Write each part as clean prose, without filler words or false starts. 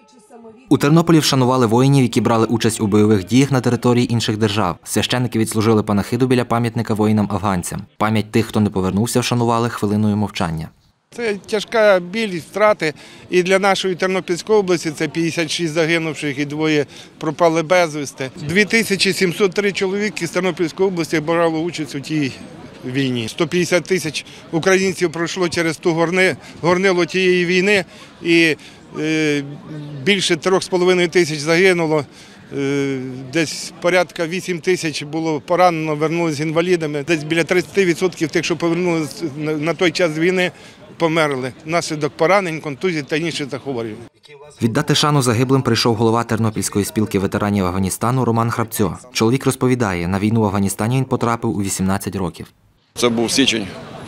У Тернополі вшанували воїнів, які брали участь у бойових діях на території інших держав. Священники відслужили панахиду біля пам'ятника воїнам-афганцям. Пам'ять тих, хто не повернувся, вшанували хвилиною мовчання. Це тяжка біль, втрати. І для нашої Тернопільської області це 56 загинувших і 2 пропали безвісти. 2703 чоловіки з Тернопільської області брали участь у тій війні. 150 тисяч українців пройшло через ту горнило тієї війни і більше 3,5 тисяч загинуло. Десь порядка 8 тисяч було поранено, вернулися інвалідами. Десь біля 30% тих, що повернулися на той час війни, померли внаслідок поранень, контузій та інших захворювань. Віддати шану загиблим прийшов голова Тернопільської спілки ветеранів Афганістану Роман Храпцьо. Чоловік розповідає, на війну в Афганістані він потрапив у 18 років. Це був січень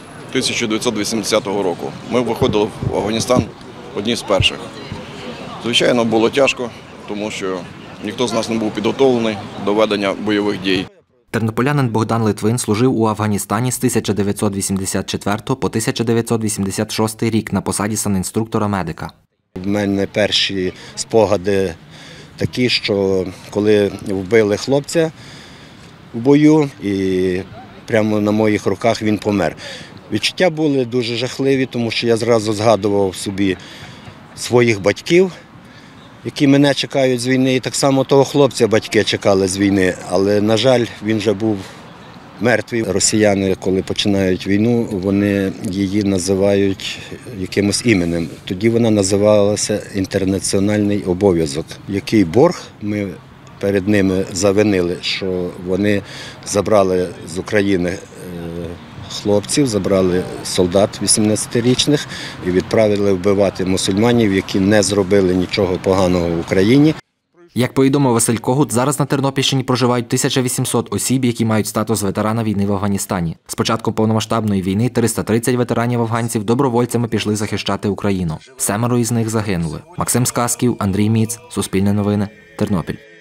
1980 року. Ми виходили в Афганістан одні з перших. Звичайно, було тяжко, тому що ніхто з нас не був підготовлений до ведення бойових дій. Тернополянин Богдан Литвин служив у Афганістані з 1984 по 1986 рік на посаді санінструктора-медика. У мене перші спогади такі, що коли вбили хлопця в бою і прямо на моїх руках він помер. Відчуття були дуже жахливі, тому що я зразу згадував собі своїх батьків, які мене чекають з війни, і так само того хлопця батьки чекали з війни. Але, на жаль, він вже був мертвий. Росіяни, коли починають війну, вони її називають якимось іменем. Тоді вона називалася «Інтернаціональний обов'язок». Який борг ми перед ними завинили, що вони забрали з України хлопців, забрали солдат 18-річних і відправили вбивати мусульманів, які не зробили нічого поганого в Україні. Як повідомив Василь Когут, зараз на Тернопільщині проживають 1800 осіб, які мають статус ветерана війни в Афганістані. З початком повномасштабної війни 330 ветеранів-афганців добровольцями пішли захищати Україну. 7 із них загинули. Максим Сказків, Андрій Міц, Суспільне новини, Тернопіль.